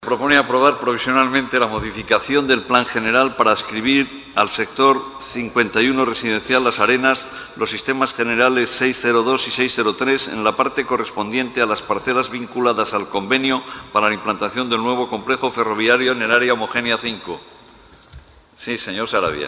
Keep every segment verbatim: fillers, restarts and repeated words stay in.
Propone aprobar provisionalmente la modificación del Plan General para adscribir al sector cincuenta y uno residencial Las Arenas los sistemas generales seiscientos dos y seiscientos tres en la parte correspondiente a las parcelas vinculadas al convenio para la implantación del nuevo complejo ferroviario en el área homogénea cinco. Sí, señor Saravia.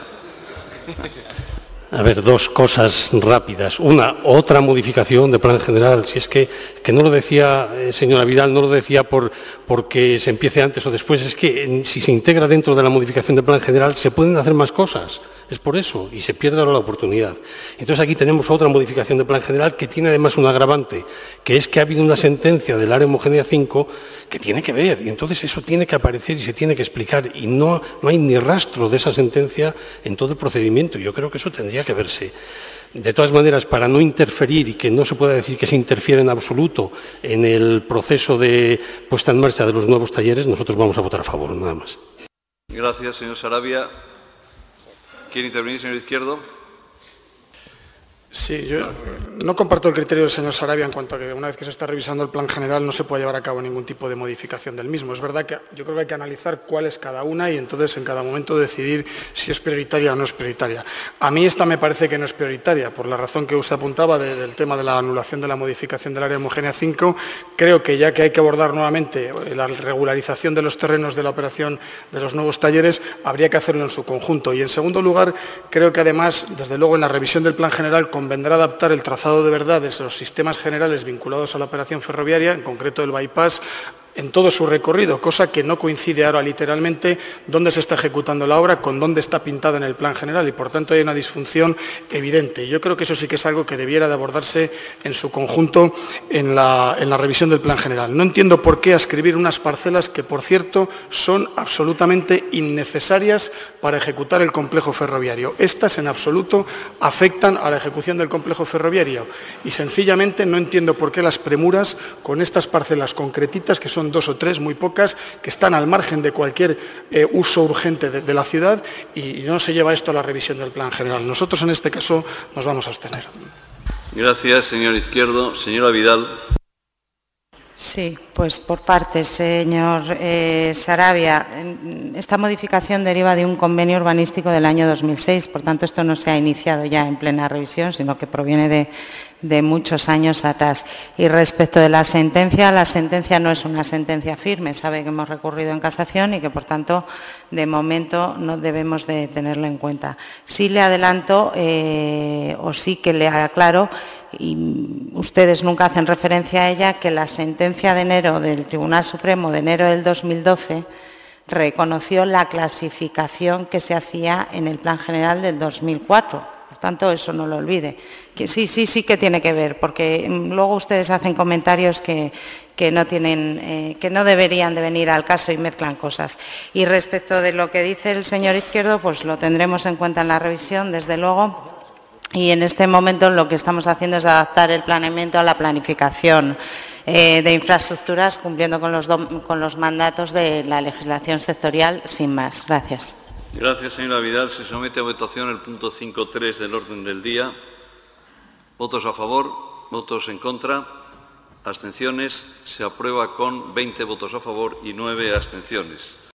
A ver, dos cosas rápidas. Una, otra modificación de plan general. Si es que, que no lo decía, eh, señora Vidal, no lo decía por, porque se empiece antes o después, es que eh, si se integra dentro de la modificación del plan general se pueden hacer más cosas. Es por eso, y se pierde ahora la oportunidad. Entonces aquí tenemos otra modificación del plan general que tiene además un agravante, que es que ha habido una sentencia del área homogénea cinco que tiene que ver, y entonces eso tiene que aparecer y se tiene que explicar, y no, no hay ni rastro de esa sentencia en todo el procedimiento. Yo creo que eso tendría que verse. De todas maneras, para no interferir y que no se pueda decir que se interfiere en absoluto en el proceso de puesta en marcha de los nuevos talleres, nosotros vamos a votar a favor, nada más. Gracias, señor Saravia. ¿Quiere intervenir, señor Izquierdo? Sí, yo no comparto el criterio del señor Saravia en cuanto a que una vez que se está revisando el plan general no se puede llevar a cabo ningún tipo de modificación del mismo. Es verdad que yo creo que hay que analizar cuál es cada una y entonces en cada momento decidir si es prioritaria o no es prioritaria. A mí esta me parece que no es prioritaria, por la razón que usted apuntaba de, del tema de la anulación de la modificación del área homogénea cinco. Creo que ya que hay que abordar nuevamente la regularización de los terrenos de la operación de los nuevos talleres, habría que hacerlo en su conjunto. Y en segundo lugar, creo que además, desde luego en la revisión del plan general, convendrá adaptar el trazado de verdades de los sistemas generales vinculados a la operación ferroviaria, en concreto el bypass, en todo su recorrido, cosa que no coincide ahora literalmente dónde se está ejecutando la obra con dónde está pintada en el plan general y, por tanto, hay una disfunción evidente. Yo creo que eso sí que es algo que debiera de abordarse en su conjunto en la, en la revisión del plan general. No entiendo por qué adscribir unas parcelas que, por cierto, son absolutamente innecesarias para ejecutar el complejo ferroviario. Estas, en absoluto, afectan a la ejecución del complejo ferroviario y, sencillamente, no entiendo por qué las premuras con estas parcelas concretitas, que son dos o tres, muy pocas, que están al margen de cualquier eh, uso urgente de, de la ciudad y, y no se lleva esto a la revisión del plan general. Nosotros, en este caso, nos vamos a abstener. Gracias, señor Izquierdo. Señora Vidal. Sí, pues por partes, señor eh, Saravia. Esta modificación deriva de un convenio urbanístico del año dos mil seis, por tanto, esto no se ha iniciado ya en plena revisión, sino que proviene de, de muchos años atrás. Y respecto de la sentencia, la sentencia no es una sentencia firme, sabe que hemos recurrido en casación y que, por tanto, de momento no debemos de tenerlo en cuenta. Sí le adelanto, eh, o sí que le aclaro, y ustedes nunca hacen referencia a ella, que la sentencia de enero del Tribunal Supremo de enero del dos mil doce reconoció la clasificación que se hacía en el Plan General del dos mil cuatro. Por tanto, eso no lo olvide. Que sí, sí, sí que tiene que ver, porque luego ustedes hacen comentarios que, que, no, tienen, eh, que no deberían de venir al caso y mezclan cosas. Y respecto de lo que dice el señor Izquierdo, pues lo tendremos en cuenta en la revisión, desde luego. Y en este momento lo que estamos haciendo es adaptar el planeamiento a la planificación eh, de infraestructuras, cumpliendo con los, do, con los mandatos de la legislación sectorial, sin más. Gracias. Gracias, señora Vidal. Se somete a votación el punto cinco punto tres del orden del día. ¿Votos a favor? ¿Votos en contra? ¿Abstenciones? Se aprueba con veinte votos a favor y nueve abstenciones.